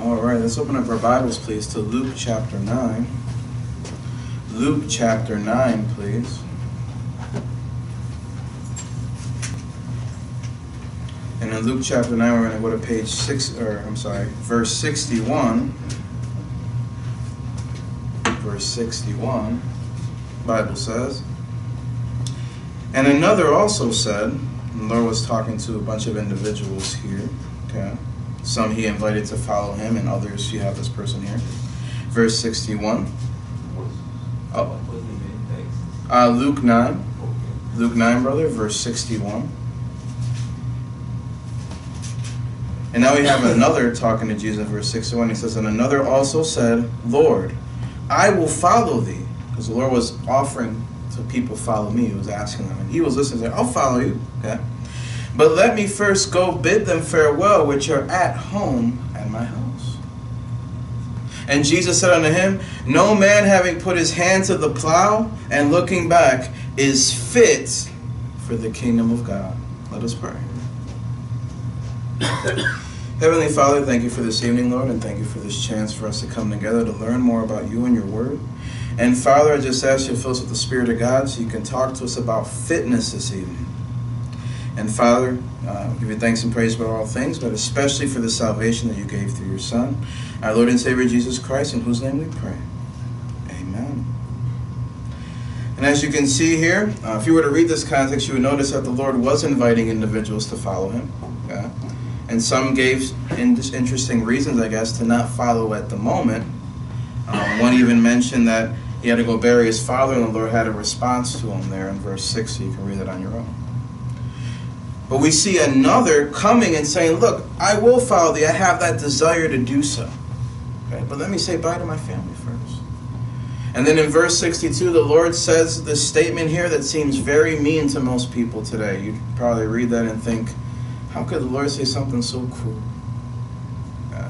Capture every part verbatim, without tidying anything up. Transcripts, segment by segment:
All right, let's open up our Bibles, please, to Luke chapter nine. Luke chapter nine, please. And in Luke chapter nine, we're going to go to page six, or I'm sorry, verse sixty-one. Verse sixty-one, the Bible says, and another also said, and the Lord was talking to a bunch of individuals here, okay? Some he invited to follow him, and others, you have this person here. Verse sixty-one. Oh. Uh, Luke nine. Luke nine, brother, verse sixty-one. And now we have another talking to Jesus, verse sixty-one. He says, and another also said, Lord, I will follow thee. Because the Lord was offering to people, follow me. He was asking them. And he was listening, saying, I'll follow you. Okay. But let me first go bid them farewell, which are at home at my house. And Jesus said unto him, no man having put his hand to the plow and looking back is fit for the kingdom of God. Let us pray. Heavenly Father, thank you for this evening, Lord, and thank you for this chance for us to come together to learn more about you and your word. And Father, I just ask you to fill us with the Spirit of God so you can talk to us about fitness this evening. And Father, uh, give you thanks and praise about all things, but especially for the salvation that you gave through your Son, our Lord and Savior Jesus Christ, in whose name we pray. Amen. And as you can see here, uh, if you were to read this context, you would notice that the Lord was inviting individuals to follow him. Okay? And some gave in interesting reasons, I guess, to not follow at the moment. Um, one even mentioned that he had to go bury his father, and the Lord had a response to him there in verse six, so you can read it on your own. But we see another coming and saying, look, I will follow thee. I have that desire to do so. Okay? But let me say bye to my family first. And then in verse sixty-two, the Lord says this statement here that seems very mean to most people today. You'd probably read that and think, how could the Lord say something so cruel? Yeah.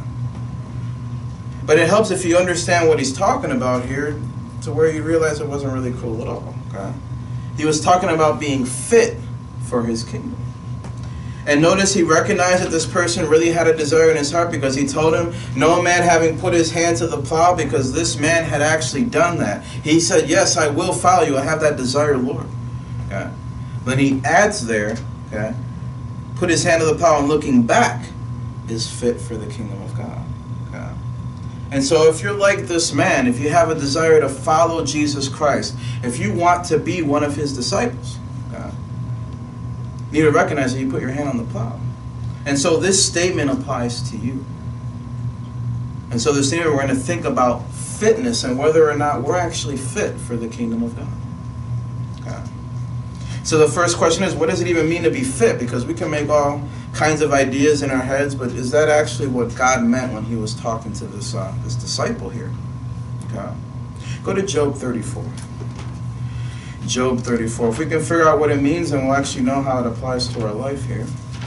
But it helps if you understand what he's talking about here to where you realize it wasn't really cruel at all. Okay? He was talking about being fit for his kingdom. And notice he recognized that this person really had a desire in his heart because he told him, no man having put his hand to the plow, because this man had actually done that. He said, yes, I will follow you. I have that desire, Lord. Okay? Then he adds there, okay, put his hand to the plow and looking back is fit for the kingdom of God. Okay? And so if you're like this man, if you have a desire to follow Jesus Christ, if you want to be one of his disciples, okay, you need to recognize that you put your hand on the plow. And so this statement applies to you. And so this evening we're going to think about fitness and whether or not we're actually fit for the kingdom of God. Okay. So the first question is, what does it even mean to be fit? Because we can make all kinds of ideas in our heads, but is that actually what God meant when he was talking to this, uh, this disciple here? Okay. Go to Job thirty-four. Job thirty-four. If we can figure out what it means, then we'll actually know how it applies to our life here.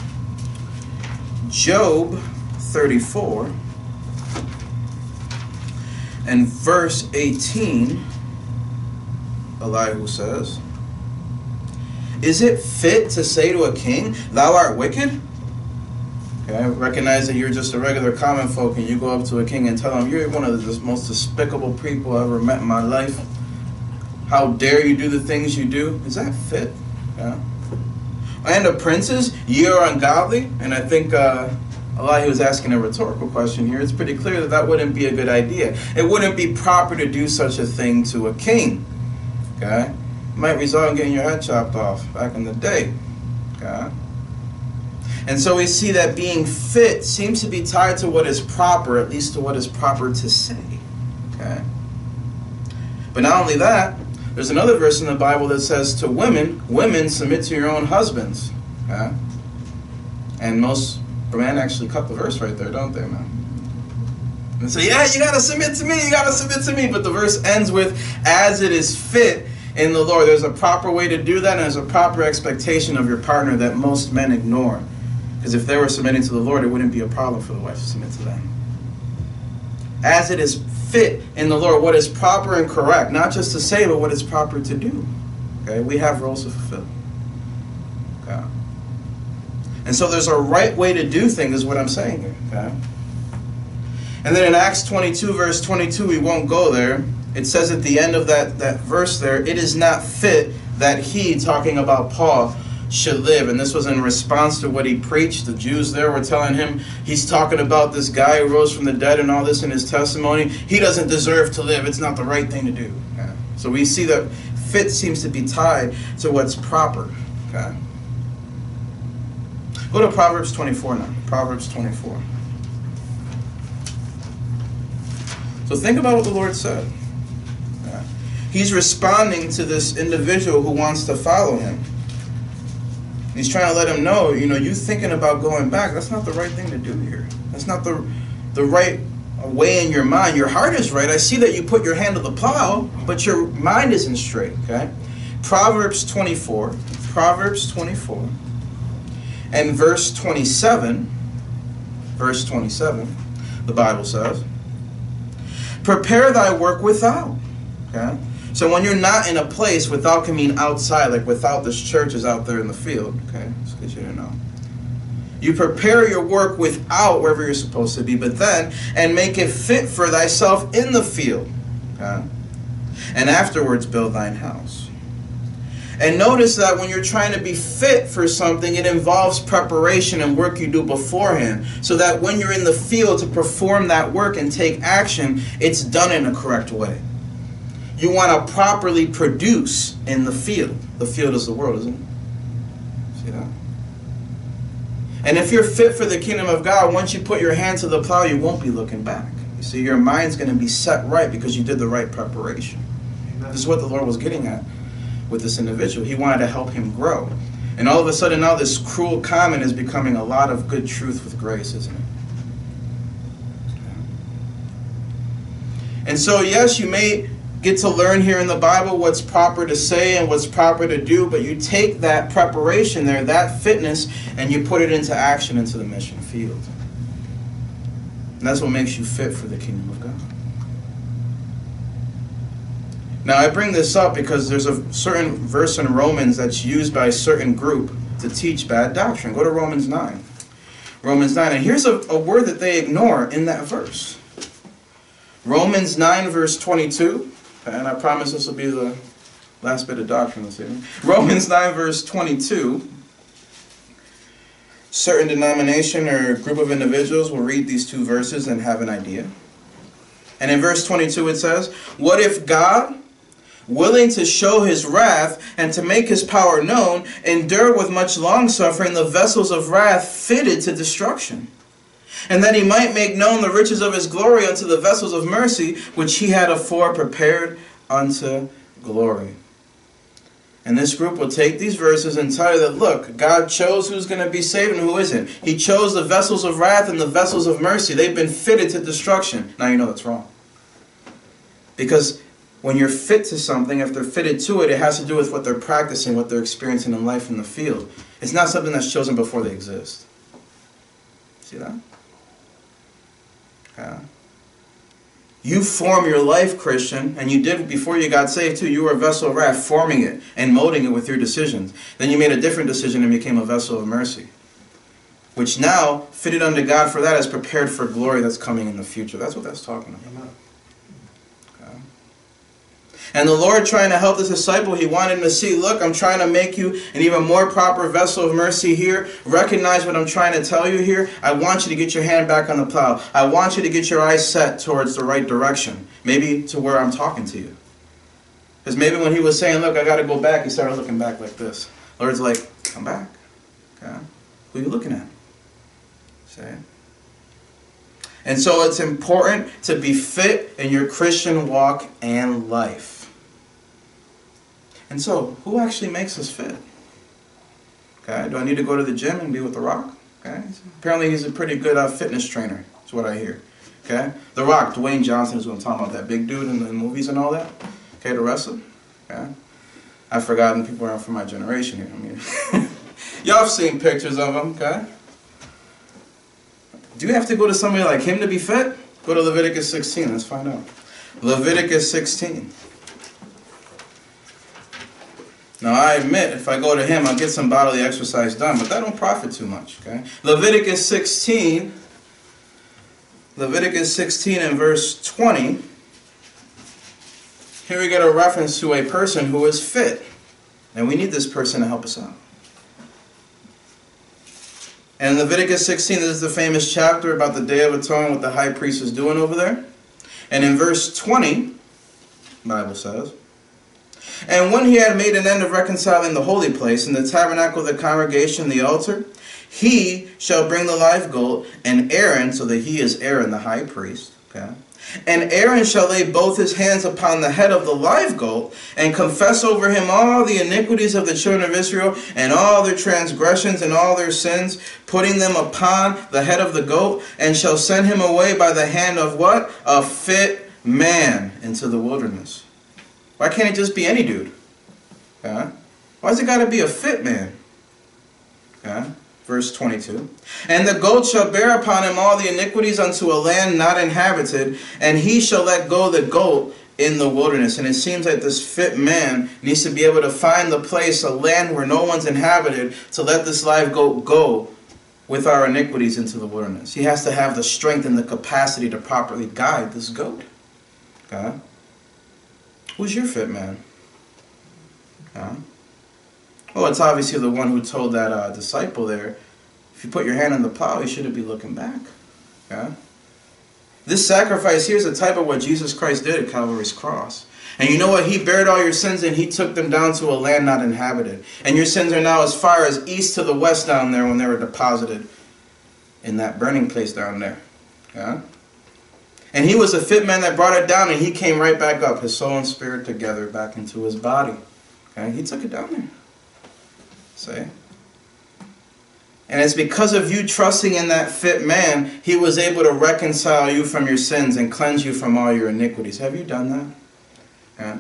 Job thirty-four and verse eighteen, Elihu says, is it fit to say to a king, thou art wicked? Okay, I recognize that you're just a regular common folk and you go up to a king and tell him, you're one of the most despicable people I've ever met in my life. How dare you do the things you do? Is that fit? Yeah. And of princes, ye are ungodly. And I think uh, Elihu was asking a rhetorical question here. It's pretty clear that that wouldn't be a good idea. It wouldn't be proper to do such a thing to a king. Okay? It might result in getting your head chopped off back in the day. Okay? And so we see that being fit seems to be tied to what is proper, at least to what is proper to say. Okay? But not only that, there's another verse in the Bible that says to women, women, submit to your own husbands. Okay? And most men actually cut the verse right there, don't they, man? And say, yeah, you got to submit to me, you got to submit to me. But the verse ends with, as it is fit in the Lord. There's a proper way to do that, and there's a proper expectation of your partner that most men ignore. Because if they were submitting to the Lord, it wouldn't be a problem for the wife to submit to them. As it is fit in the Lord, what is proper and correct, not just to say, but what is proper to do. Okay, we have roles to fulfill. Okay, and so there's a right way to do things, is what I'm saying here. Okay, And then in Acts twenty-two, verse twenty-two, we won't go there. It says at the end of that, that verse there, it is not fit that he, talking about Paul, should live. And this was in response to what he preached. The Jews there were telling him, he's talking about this guy who rose from the dead and all this in his testimony. He doesn't deserve to live. It's not the right thing to do. Okay? So we see that fit seems to be tied to what's proper. Okay? Go to Proverbs twenty-four now. Proverbs twenty-four. So think about what the Lord said. Okay? He's responding to this individual who wants to follow him. He's trying to let him know, you know, you thinking about going back, that's not the right thing to do here. That's not the, the right way in your mind. Your heart is right. I see that you put your hand to the plow, but your mind isn't straight, okay? Proverbs twenty-four. Proverbs twenty-four. And verse twenty-seven. Verse twenty-seven. The Bible says, prepare thy work without. Okay? So when you're not in a place, without can mean outside, like without this church is out there in the field. Okay, just get you to know. You prepare your work without wherever you're supposed to be, but then, and make it fit for thyself in the field. Okay? And afterwards build thine house. And notice that when you're trying to be fit for something, it involves preparation and work you do beforehand, so that when you're in the field to perform that work and take action, it's done in a correct way. You want to properly produce in the field. The field is the world, isn't it? See that? And if you're fit for the kingdom of God, once you put your hand to the plow, you won't be looking back. You see, your mind's going to be set right because you did the right preparation. Amen. This is what the Lord was getting at with this individual. He wanted to help him grow. And all of a sudden now this cruel comment is becoming a lot of good truth with grace, isn't it? And so, yes, you may get to learn here in the Bible what's proper to say and what's proper to do, but you take that preparation there, that fitness, and you put it into action, into the mission field. And that's what makes you fit for the kingdom of God. Now, I bring this up because there's a certain verse in Romans that's used by a certain group to teach bad doctrine. Go to Romans nine. Romans nine. And here's a, a word that they ignore in that verse. Romans nine, verse twenty-two. And I promise this will be the last bit of doctrine this evening. Romans nine, verse twenty-two. Certain denomination or group of individuals will read these two verses and have an idea. And in verse twenty-two it says, what if God, willing to show his wrath and to make his power known, endure with much longsuffering the vessels of wrath fitted to destruction, and that he might make known the riches of his glory unto the vessels of mercy, which he had afore prepared unto glory. And this group will take these verses and tell you that, look, God chose who's going to be saved and who isn't. He chose the vessels of wrath and the vessels of mercy. They've been fitted to destruction. Now you know that's wrong. Because when you're fit to something, if they're fitted to it, it has to do with what they're practicing, what they're experiencing in life in the field. It's not something that's chosen before they exist. See that? Okay. You form your life, Christian, and you did before you got saved too. You were a vessel of wrath, forming it and molding it with your decisions. Then you made a different decision and became a vessel of mercy, which now, fitted unto God for that, is prepared for glory that's coming in the future. That's what that's talking about. Okay. And the Lord, trying to help this disciple, he wanted him to see, look, I'm trying to make you an even more proper vessel of mercy here. Recognize what I'm trying to tell you here. I want you to get your hand back on the plow. I want you to get your eyes set towards the right direction. Maybe to where I'm talking to you. Because maybe when he was saying, look, I got to go back, he started looking back like this. The Lord's like, come back. Okay? Who are you looking at? See? And so it's important to be fit in your Christian walk and life. And so, who actually makes us fit? Okay, do I need to go to the gym and be with The Rock? Okay, apparently he's a pretty good uh, fitness trainer, is what I hear. Okay, The Rock, Dwayne Johnson is what I'm talking about, that big dude in the movies and all that. Okay, the wrestler. Okay, I've forgotten people aren't from my generation here. I mean, y'all have seen pictures of him. Okay, do you have to go to somebody like him to be fit? Go to Leviticus sixteen. Let's find out. Leviticus sixteen. Now, I admit, if I go to him, I'll get some bodily exercise done, but that don't profit too much, okay? Leviticus sixteen, Leviticus sixteen and verse twenty. Here we get a reference to a person who is fit. And we need this person to help us out. And in Leviticus sixteen, this is the famous chapter about the Day of Atonement, what the high priest is doing over there. And in verse twenty, the Bible says, "And when he had made an end of reconciling the holy place, and the tabernacle of the congregation, the altar, he shall bring the live goat, and Aaron," so that he is Aaron the high priest, okay, "and Aaron shall lay both his hands upon the head of the live goat, and confess over him all the iniquities of the children of Israel, and all their transgressions and all their sins, putting them upon the head of the goat, and shall send him away by the hand of" what? "A fit man into the wilderness." Why can't it just be any dude? Okay. Why's it got to be a fit man? Okay. Verse twenty-two. "And the goat shall bear upon him all the iniquities unto a land not inhabited, and he shall let go the goat in the wilderness." And it seems like this fit man needs to be able to find the place, a land where no one's inhabited, to let this live goat go with our iniquities into the wilderness. He has to have the strength and the capacity to properly guide this goat. Okay? Who's your fit man? Okay? Well, it's obviously the one who told that uh, disciple there, if you put your hand on the plow, you shouldn't be looking back. Okay? This sacrifice here is a type of what Jesus Christ did at Calvary's cross. And you know what? He bared all your sins and he took them down to a land not inhabited. And your sins are now as far as east to the west down there when they were deposited in that burning place down there. Okay? And he was a fit man that brought it down, and he came right back up, his soul and spirit together, back into his body. Okay? He took it down there. See? And it's because of you trusting in that fit man, he was able to reconcile you from your sins and cleanse you from all your iniquities. Have you done that? Yeah.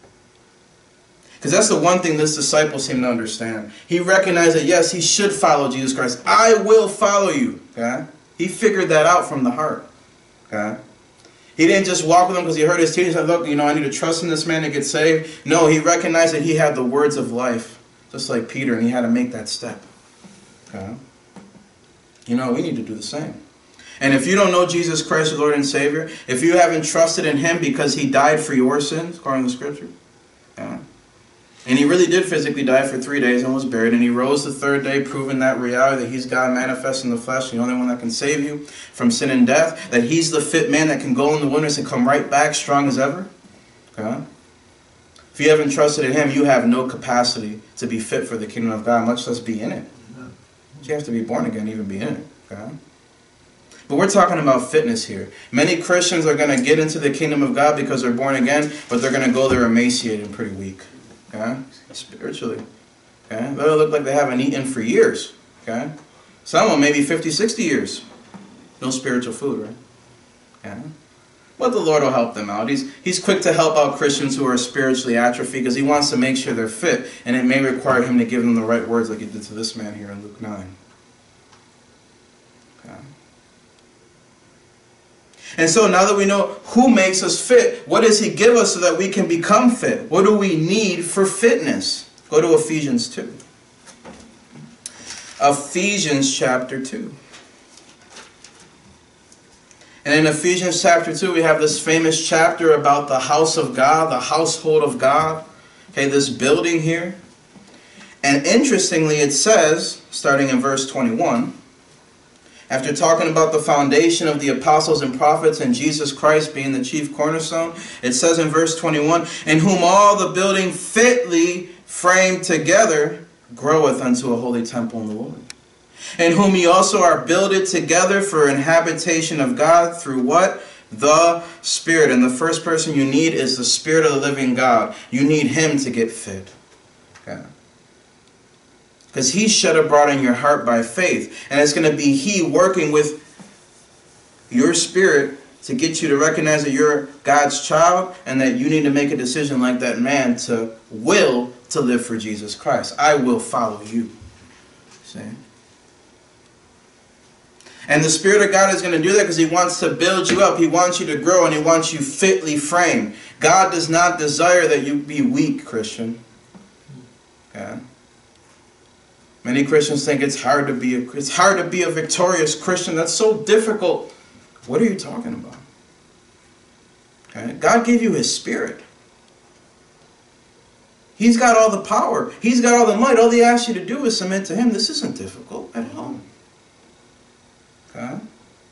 Because that's the one thing this disciple seemed to understand. He recognized that, yes, he should follow Jesus Christ. I will follow you. Okay? He figured that out from the heart. Okay? He didn't just walk with him because he heard his teaching and said, look, you know, I need to trust in this man to get saved. No, he recognized that he had the words of life, just like Peter, and he had to make that step. Okay? You know, we need to do the same. And if you don't know Jesus Christ as Lord and Savior, if you haven't trusted in him because he died for your sins, according to the Scripture, yeah, and he really did physically die for three days and was buried, and he rose the third day, proving that reality, that he's God manifest in the flesh, the only one that can save you from sin and death, that he's the fit man that can go in the wilderness and come right back strong as ever. Okay? If you haven't trusted in him, you have no capacity to be fit for the kingdom of God, much less be in it. You have to be born again to even be in it. Okay? But we're talking about fitness here. Many Christians are going to get into the kingdom of God because they're born again, but they're going to go there emaciated and pretty weak. Okay? Spiritually. Okay? They'll look like they haven't eaten for years. Okay? Some of them maybe fifty, sixty years. No spiritual food, right? Okay? But the Lord will help them out. He's, he's quick to help out Christians who are spiritually atrophied because he wants to make sure they're fit. And it may require him to give them the right words like he did to this man here in Luke nine. Okay. And so now that we know who makes us fit, what does he give us so that we can become fit? What do we need for fitness? Go to Ephesians two. Ephesians chapter two. And in Ephesians chapter two, we have this famous chapter about the house of God, the household of God. Okay, this building here. And interestingly, it says, starting in verse twenty-one, after talking about the foundation of the apostles and prophets and Jesus Christ being the chief cornerstone, it says in verse twenty-one, in whom all the building fitly framed together groweth unto a holy temple in the Lord. In whom ye also are builded together for an habitation of God through what? The Spirit. And the first person you need is the Spirit of the living God. You need him to get fit. Okay. Because he shed abroad in your heart by faith. And it's going to be he working with your spirit to get you to recognize that you're God's child and that you need to make a decision like that man to will to live for Jesus Christ. I will follow you. See? And the Spirit of God is going to do that because he wants to build you up. He wants you to grow and he wants you fitly framed. God does not desire that you be weak, Christian. Okay? Many Christians think it's hard to be a, it's hard to be a victorious Christian. That's so difficult. What are you talking about? Okay? God gave you his Spirit. He's got all the power. He's got all the might. All he asks you to do is submit to him. This isn't difficult at all. Okay?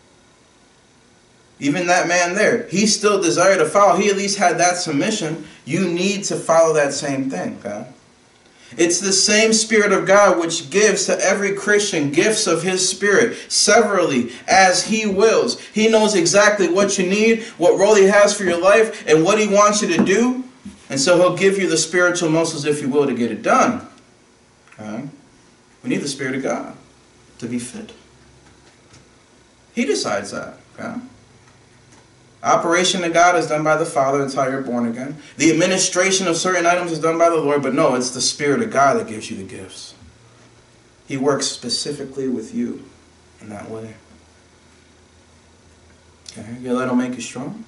Even that man there, he still desired to follow. He at least had that submission. You need to follow that same thing. Okay? It's the same Spirit of God which gives to every Christian gifts of his Spirit, severally, as he wills. He knows exactly what you need, what role he has for your life, and what he wants you to do. And so he'll give you the spiritual muscles, if you will, to get it done. Okay? We need the Spirit of God to be fit. He decides that. Okay? Operation of God is done by the Father until you're born again. The administration of certain items is done by the Lord, but no, it's the Spirit of God that gives you the gifts. He works specifically with you in that way. Okay? You let him make you strong.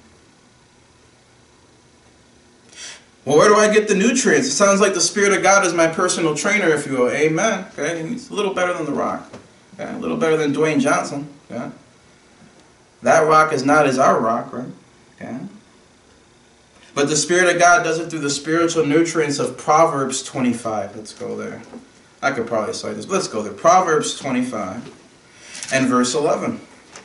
Well, where do I get the nutrients? It sounds like the Spirit of God is my personal trainer, if you will. Amen. Okay? He's a little better than The Rock. Okay? A little better than Dwayne Johnson. Okay? That rock is not as our rock, right? Okay? But the Spirit of God does it through the spiritual nutrients of Proverbs twenty-five. Let's go there. I could probably cite this, but let's go there. Proverbs twenty-five and verse eleven.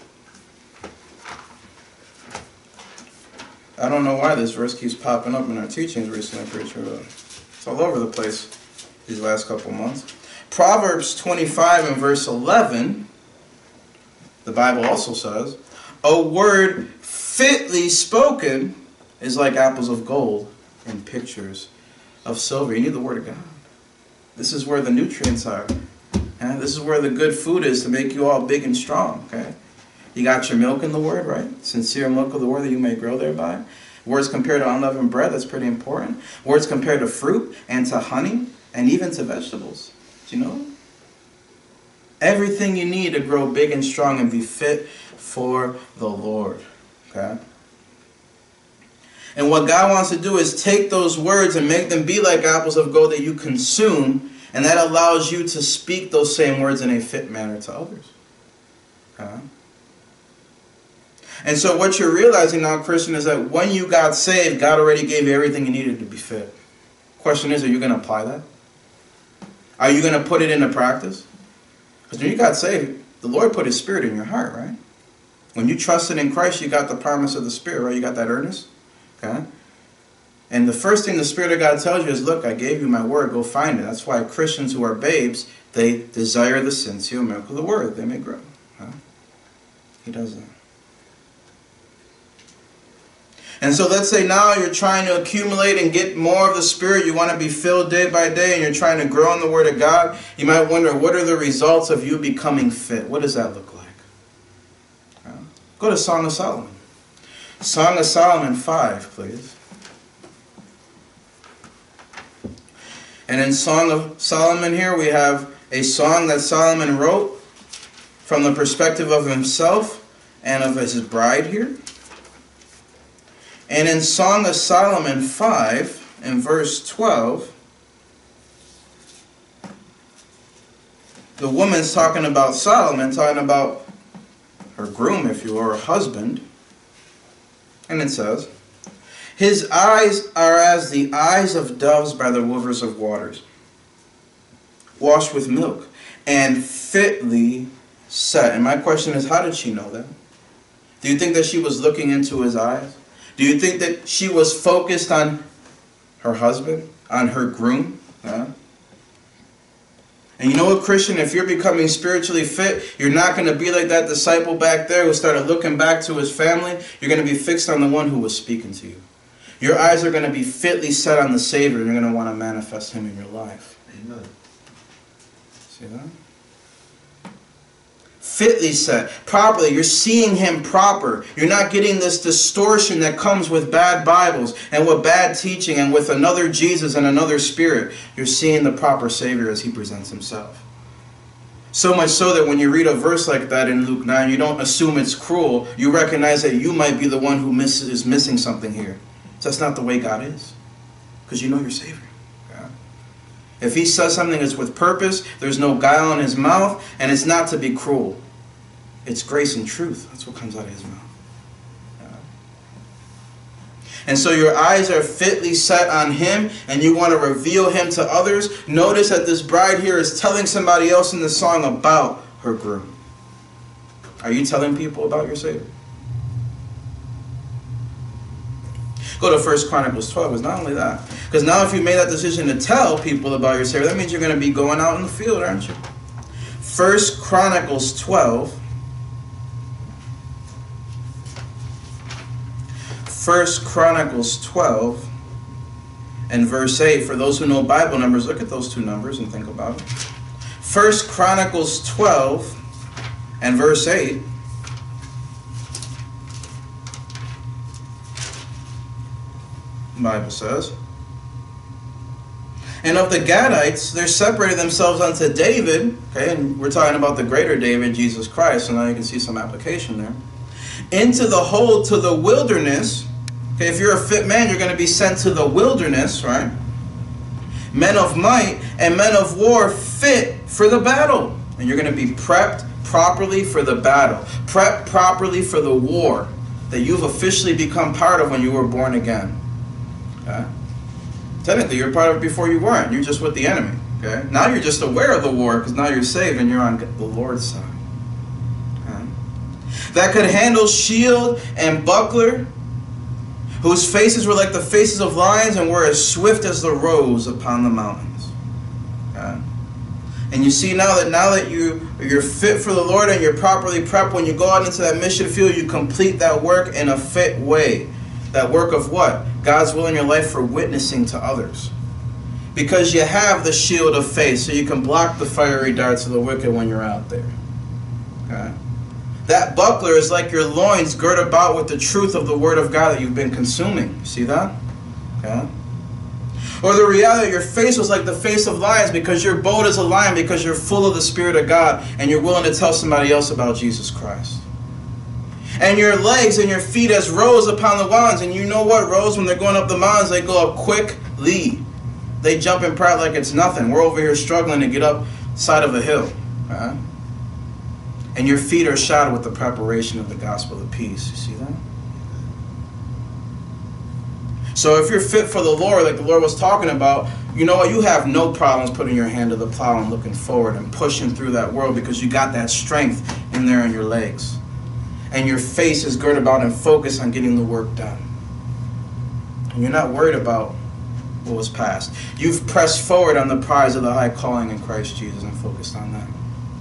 I don't know why this verse keeps popping up in our teachings recently, preacher. It's all over the place these last couple months. Proverbs twenty-five and verse eleven, the Bible also says, a word fitly spoken is like apples of gold in pictures of silver. You need the Word of God. This is where the nutrients are. And this is where the good food is to make you all big and strong. Okay? You got your milk in the Word, right? Sincere milk of the Word that you may grow thereby. Words compared to unleavened bread, that's pretty important. Words compared to fruit and to honey and even to vegetables. Do you know? Everything you need to grow big and strong and be fit for the Lord. Okay? And what God wants to do is take those words and make them be like apples of gold that you consume, and that allows you to speak those same words in a fit manner to others. Okay? And so what you're realizing now, Christian, is that when you got saved, God already gave you everything you needed to be fit. Question is, are you going to apply that? Are you going to put it into practice? Because when you got saved, the Lord put his Spirit in your heart, right? When you trusted in Christ, you got the promise of the Spirit, right? You got that earnest. Okay? And the first thing the Spirit of God tells you is, look, I gave you my word, go find it. That's why Christians who are babes, they desire the sincere milk of the word that they may grow. Okay? He does that. And so let's say now you're trying to accumulate and get more of the Spirit. You want to be filled day by day and you're trying to grow in the Word of God. You might wonder, what are the results of you becoming fit? What does that look like? Uh, go to Song of Solomon. Song of Solomon five, please. And in Song of Solomon here we have a song that Solomon wrote from the perspective of himself and of his bride here. And in Song of Solomon five, in verse twelve, the woman's talking about Solomon, talking about her groom, if you will, or her husband. And it says, his eyes are as the eyes of doves by the rivers of waters, washed with milk, and fitly set. And my question is, how did she know that? Do you think that she was looking into his eyes? Do you think that she was focused on her husband, on her groom? Huh? And you know what, Christian? If you're becoming spiritually fit, you're not going to be like that disciple back there who started looking back to his family. You're going to be fixed on the one who was speaking to you. Your eyes are going to be fitly set on the Savior, and you're going to want to manifest him in your life. Amen. See that? Fitly set, properly. You're seeing him proper. You're not getting this distortion that comes with bad Bibles and with bad teaching and with another Jesus and another Spirit. You're seeing the proper Savior as he presents himself. So much so that when you read a verse like that in Luke nine, you don't assume it's cruel. You recognize that you might be the one who miss, is missing something here. That's not the way God is. Because you know your Savior. If he says something that's with purpose, there's no guile in his mouth, and it's not to be cruel. It's grace and truth. That's what comes out of his mouth. And so your eyes are fitly set on him, and you want to reveal him to others. Notice that this bride here is telling somebody else in the song about her groom. Are you telling people about your Savior? Go to First Chronicles twelve. It's not only that. Because now if you made that decision to tell people about your Savior, that means you're going to be going out in the field, aren't you? First Chronicles twelve. First Chronicles twelve and verse eight. For those who know Bible numbers, look at those two numbers and think about it. First Chronicles twelve and verse eight. The Bible says, and of the Gadites, they separated themselves unto David. Okay, and we're talking about the greater David, Jesus Christ. So now you can see some application there. Into the whole, to the wilderness. Okay, if you're a fit man, you're going to be sent to the wilderness, right? Men of might and men of war fit for the battle. And you're going to be prepped properly for the battle. Prepped properly for the war that you've officially become part of when you were born again. Okay? Technically, you're part of it before you weren't. You're just with the enemy. Okay? Now you're just aware of the war because now you're saved and you're on the Lord's side. Okay? That could handle shield and buckler, whose faces were like the faces of lions and were as swift as the roes upon the mountains. Okay? And you see now that now that you, you're fit for the Lord and you're properly prepped, when you go out into that mission field, you complete that work in a fit way. That work of what? God's will in your life for witnessing to others. Because you have the shield of faith, so you can block the fiery darts of the wicked when you're out there. Okay? That buckler is like your loins girt about with the truth of the word of God that you've been consuming. You see that? Okay? Or the reality, your face was like the face of lions because you're bold as a lion because you're full of the Spirit of God and you're willing to tell somebody else about Jesus Christ. And your legs and your feet as roes upon the mountains. And you know what? Roes, when they're going up the mountains, they go up quickly. They jump in pride like it's nothing. We're over here struggling to get up side of a hill. Right? And your feet are shod with the preparation of the gospel of peace. You see that? So if you're fit for the Lord, like the Lord was talking about, you know what? You have no problems putting your hand to the plow and looking forward and pushing through that world because you got that strength in there in your legs. And your face is girded about and focused on getting the work done. And you're not worried about what was past. You've pressed forward on the prize of the high calling in Christ Jesus and focused on that.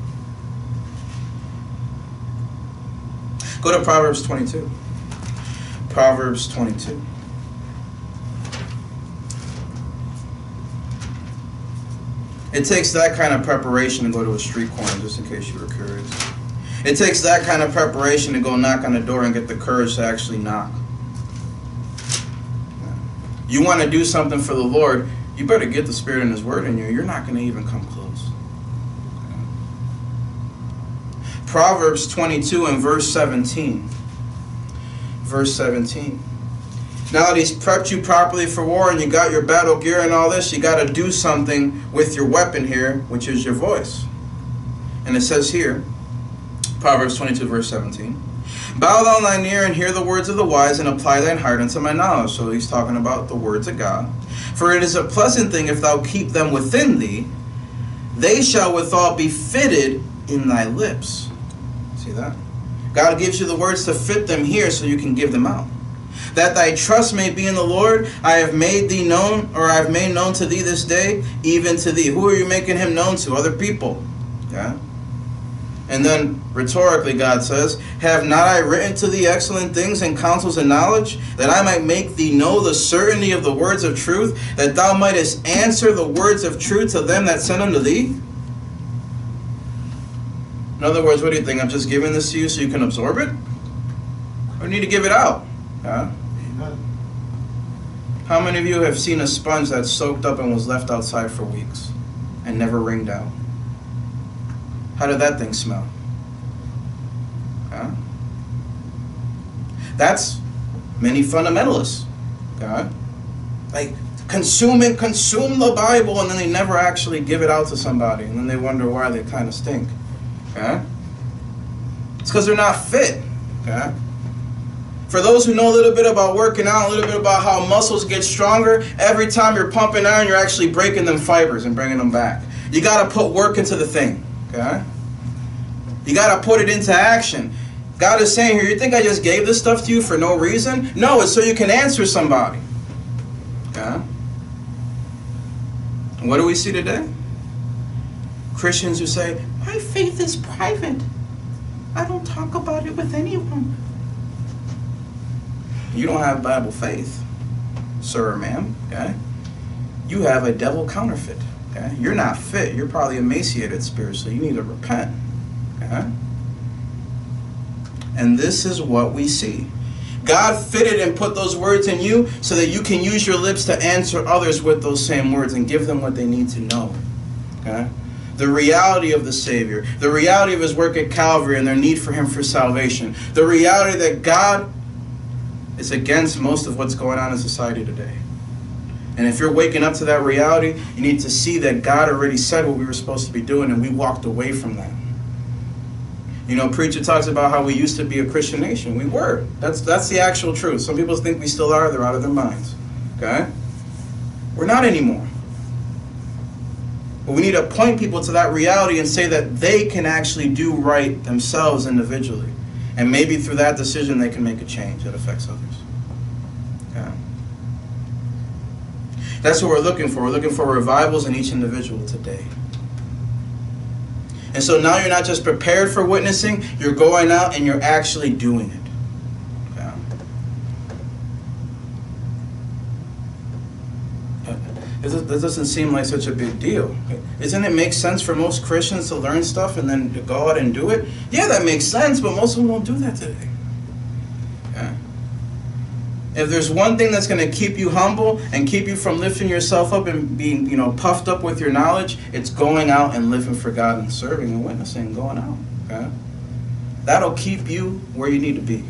Go to Proverbs twenty-two. Proverbs twenty-two. It takes that kind of preparation to go to a street corner, just in case you were curious. It takes that kind of preparation to go knock on the door and get the courage to actually knock. You want to do something for the Lord, you better get the Spirit and His Word in you. You're not going to even come close. Proverbs twenty-two and verse seventeen. Verse seventeen. Now that He's prepped you properly for war and you got your battle gear and all this, you got to do something with your weapon here, which is your voice. And it says here, Proverbs twenty-two, verse seventeen. Bow down thine ear and hear the words of the wise, and apply thine heart unto my knowledge. So he's talking about the words of God. For it is a pleasant thing if thou keep them within thee. They shall withal be fitted in thy lips. See that? God gives you the words to fit them here so you can give them out. That thy trust may be in the Lord, I have made thee known, or I have made known to thee this day, even to thee. Who are you making him known to? Other people. Yeah. And then, rhetorically, God says, have not I written to thee excellent things and counsels and knowledge, that I might make thee know the certainty of the words of truth, that thou mightest answer the words of truth to them that sent unto thee? In other words, what do you think? I'm just giving this to you so you can absorb it? Or you need to give it out? Huh? How many of you have seen a sponge that soaked up and was left outside for weeks and never wringed out? How did that thing smell? Huh? That's many fundamentalists. Okay? Like, consume it, consume the Bible, and then they never actually give it out to somebody, and then they wonder why they kind of stink. Okay? It's because they're not fit. Okay? For those who know a little bit about working out, a little bit about how muscles get stronger, every time you're pumping iron, you're actually breaking them fibers and bringing them back. You got to put work into the thing. Okay? You got to put it into action. God is saying here, you think I just gave this stuff to you for no reason? No, it's so you can answer somebody. Okay? And what do we see today? Christians who say, my faith is private. I don't talk about it with anyone. You don't have Bible faith, sir or ma'am. Okay? You have a devil counterfeit. Okay? You're not fit. You're probably emaciated spiritually. You need to repent. Okay? And this is what we see. God fitted and put those words in you so that you can use your lips to answer others with those same words and give them what they need to know. Okay? The reality of the Savior. The reality of His work at Calvary and their need for Him for salvation. The reality that God is against most of what's going on in society today. And if you're waking up to that reality, you need to see that God already said what we were supposed to be doing and we walked away from that. You know, preacher talks about how we used to be a Christian nation. We were. That's that's the actual truth. Some people think we still are. They're out of their minds. Okay? We're not anymore. But we need to point people to that reality and say that they can actually do right themselves individually. And maybe through that decision they can make a change that affects others. Okay? That's what we're looking for. We're looking for revivals in each individual today. And so now you're not just prepared for witnessing, you're going out and you're actually doing it. Okay? This doesn't seem like such a big deal. Doesn't it make sense for most Christians to learn stuff and then to go out and do it? Yeah, that makes sense, but most of them won't do that today. Okay? If there's one thing that's going to keep you humble and keep you from lifting yourself up and being, you know, puffed up with your knowledge, it's going out and living for God and serving and witnessing and going out. Okay? That'll keep you where you need to be.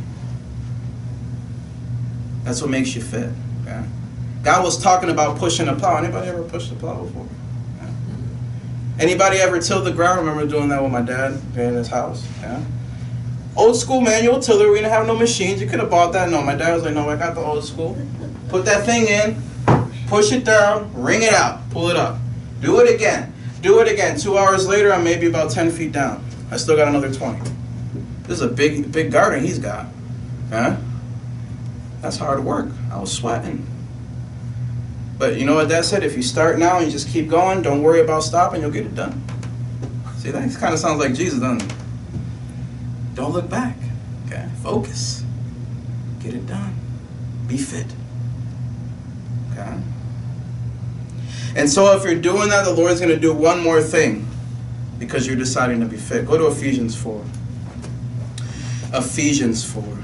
That's what makes you fit. Okay? God was talking about pushing a plow. Anybody ever pushed a plow before? Yeah. Anybody ever tilled the ground? I remember doing that with my dad in his house. Yeah. Old school manual tiller. We didn't have no machines. You could have bought that. No, my dad was like, no, I got the old school. Put that thing in, push it down, wring it out, pull it up. Do it again. Do it again. Two hours later, I'm maybe about ten feet down. I still got another twenty. This is a big, big garden he's got. Huh? That's hard work. I was sweating. But you know what Dad said? If you start now and you just keep going, don't worry about stopping, you'll get it done. See, that kind of sounds like Jesus, doesn't it? Don't look back. Okay? Focus. Get it done. Be fit. Okay? And so if you're doing that, the Lord's going to do one more thing because you're deciding to be fit. Go to Ephesians four. Ephesians four.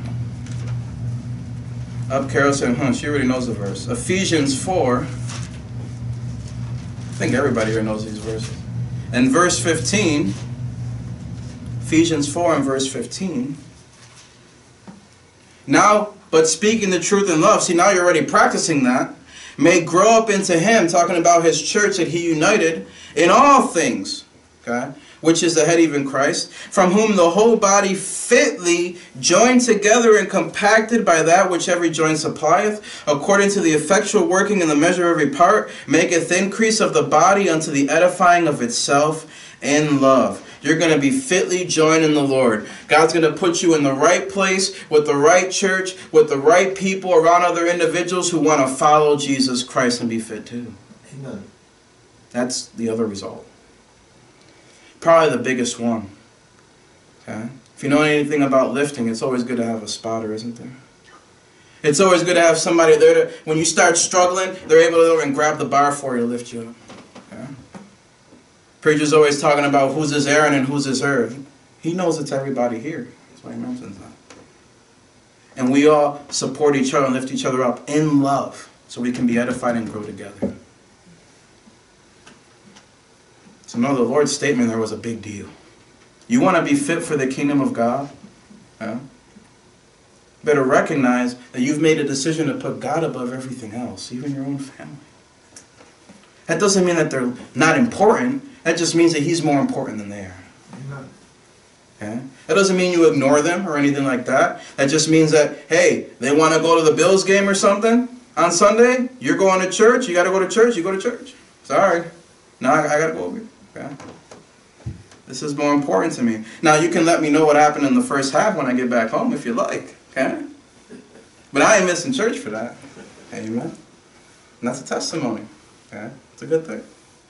Up, Carol said, huh, she already knows the verse. Ephesians four. I think everybody here knows these verses. And verse fifteen. Ephesians four and verse fifteen. Now, but speaking the truth in love. See, now you're already practicing that. May grow up into Him, talking about His church that He united in all things. Okay? Which is the head, even Christ, from whom the whole body fitly joined together and compacted by that which every joint supplieth, according to the effectual working in the measure of every part, maketh increase of the body unto the edifying of itself in love. You're going to be fitly joined in the Lord. God's going to put you in the right place, with the right church, with the right people, around other individuals who want to follow Jesus Christ and be fit too. Amen. That's the other result. Probably the biggest one. Okay? If you know anything about lifting, it's always good to have a spotter, isn't there? It's always good to have somebody there to, when you start struggling, they're able to go and grab the bar for you to lift you up. Okay? Preacher's always talking about who's his Aaron and who's his Hur. He knows it's everybody here. That's why he mentions that. And we all support each other and lift each other up in love so we can be edified and grow together. So know the Lord's statement there was a big deal. You want to be fit for the kingdom of God? Huh? Better recognize that you've made a decision to put God above everything else, even your own family. That doesn't mean that they're not important. That just means that He's more important than they are. Amen. Okay? That doesn't mean you ignore them or anything like that. That just means that, hey, they want to go to the Bills game or something on Sunday. You're going to church. You got to go to church. You go to church. Sorry. Now I, I got to go over here. Okay? This is more important to me. Now, you can let me know what happened in the first half when I get back home if you like. Okay? But I ain't missing church for that. Amen? And that's a testimony. Okay? It's a good thing.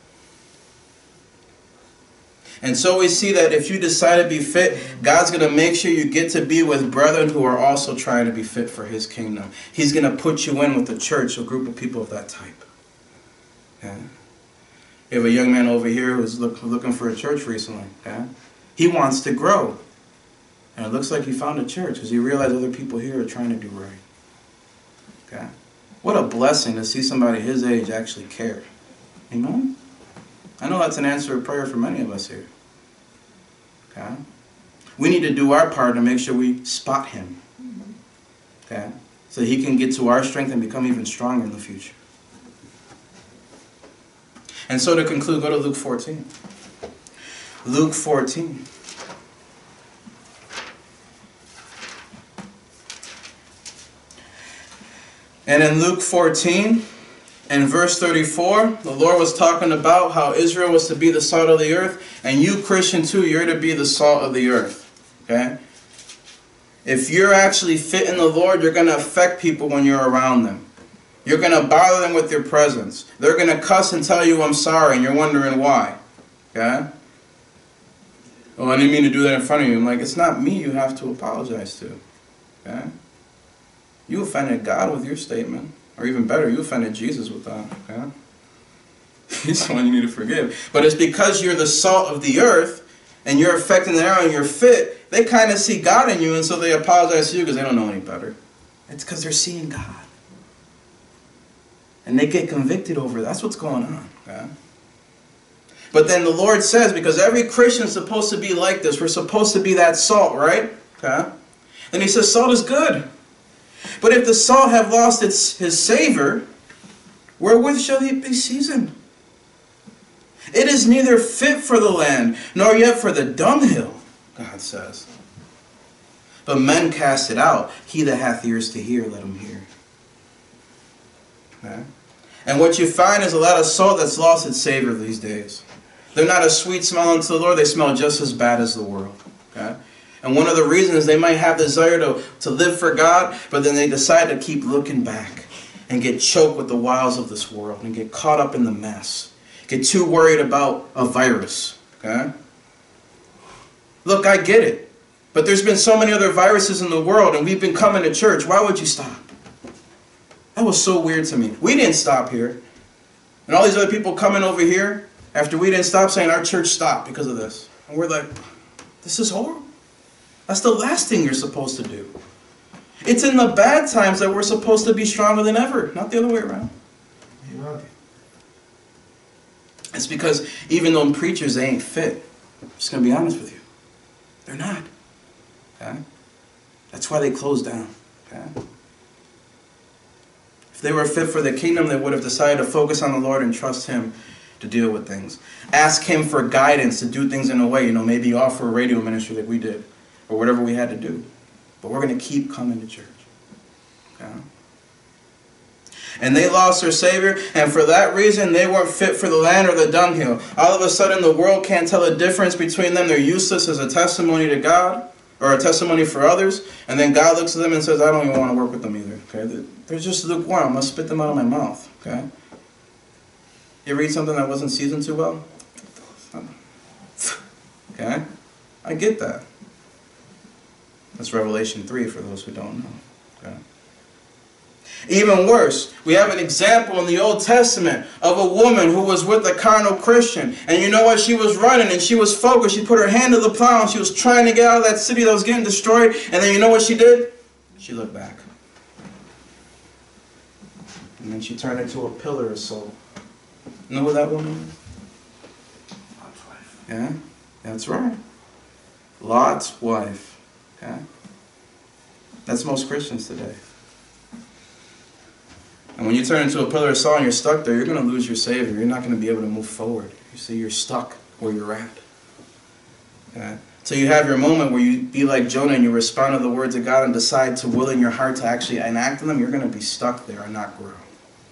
And so we see that if you decide to be fit, God's going to make sure you get to be with brethren who are also trying to be fit for His kingdom. He's going to put you in with the church, a group of people of that type. Okay? We have a young man over here who's look, looking for a church recently. Okay? He wants to grow. And it looks like he found a church because he realized other people here are trying to do right. Okay? What a blessing to see somebody his age actually care. Amen? I know that's an answer of prayer for many of us here. Okay? We need to do our part to make sure we spot him. Okay? So he can get to our strength and become even stronger in the future. And so to conclude, go to Luke fourteen. Luke fourteen. And in Luke fourteen, in verse thirty-four, the Lord was talking about how Israel was to be the salt of the earth, and you, Christian, too, you're to be the salt of the earth. Okay? If you're actually fit in the Lord, you're going to affect people when you're around them. You're going to bother them with your presence. They're going to cuss and tell you, I'm sorry, and you're wondering why. Okay? Oh, I didn't mean to do that in front of you. I'm like, it's not me you have to apologize to. Okay? You offended God with your statement. Or even better, you offended Jesus with that. Okay? He's the one you need to forgive. But it's because you're the salt of the earth, and you're affecting the area and you're fit, they kind of see God in you, and so they apologize to you because they don't know any better. It's because they're seeing God. And they get convicted over it. That's what's going on. Okay? But then the Lord says, because every Christian is supposed to be like this, we're supposed to be that salt, right? Okay? Then he says, salt is good. But if the salt have lost its his savor, wherewith shall it be seasoned? It is neither fit for the land, nor yet for the dunghill, God says. But men cast it out. He that hath ears to hear, let him hear. Okay? And what you find is a lot of salt that's lost its savor these days. They're not a sweet smell unto the Lord. They smell just as bad as the world. Okay? And one of the reasons is they might have desire to, to live for God, but then they decide to keep looking back and get choked with the wiles of this world and get caught up in the mess. Get too worried about a virus. Okay? Look, I get it. But there's been so many other viruses in the world, and we've been coming to church. Why would you stop? That was so weird to me. We didn't stop here. And all these other people coming over here after we didn't stop saying our church stopped because of this. And we're like, this is horrible. That's the last thing you're supposed to do. It's in the bad times that we're supposed to be stronger than ever, not the other way around. Amen. It's because even though preachers, they ain't fit. I'm just going to be honest with you. They're not. Okay? That's why they closed down. Okay? If they were fit for the kingdom, they would have decided to focus on the Lord and trust Him to deal with things. Ask Him for guidance to do things in a way, you know, maybe offer a radio ministry like we did, or whatever we had to do. But we're going to keep coming to church. Okay? And they lost their Savior, and for that reason, they weren't fit for the land or the dunghill. All of a sudden, the world can't tell the difference between them. They're useless as a testimony to God, or a testimony for others, and then God looks at them and says, I don't even want to work with them either. Okay? They're just lukewarm. I'm going to spit them out of my mouth. Okay? You read something that wasn't seasoned too well? Okay? I get that. That's Revelation three for those who don't know. Okay? Even worse, we have an example in the Old Testament of a woman who was with a carnal Christian. And you know what? She was running and she was focused. She put her hand to the plow and she was trying to get out of that city that was getting destroyed. And then you know what she did? She looked back. And then she turned into a pillar of salt. You know who that woman is? Lot's wife. Yeah, that's right. Lot's wife. Okay? That's most Christians today. And when you turn into a pillar of salt and you're stuck there, you're going to lose your Savior. You're not going to be able to move forward. You see, you're stuck where you're at. Okay? till you have your moment where you be like Jonah and you respond to the words of God and decide to will in your heart to actually enact them, you're going to be stuck there and not grow.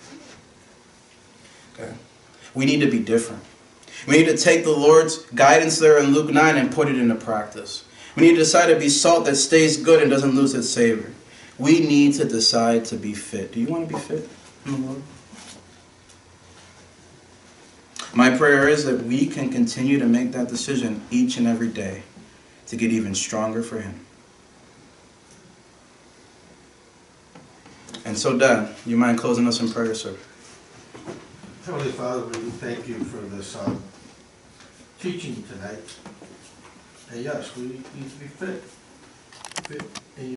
Okay? We need to be different. We need to take the Lord's guidance there in Luke nine and put it into practice. We need to decide to be salt that stays good and doesn't lose its savor. We need to decide to be fit. Do you want to be fit in the Lord? My prayer is that we can continue to make that decision each and every day to get even stronger for Him. And so, Dad, you mind closing us in prayer, sir? Heavenly Father, we thank you for this um, teaching tonight. And yes, we need to be fit. Fit in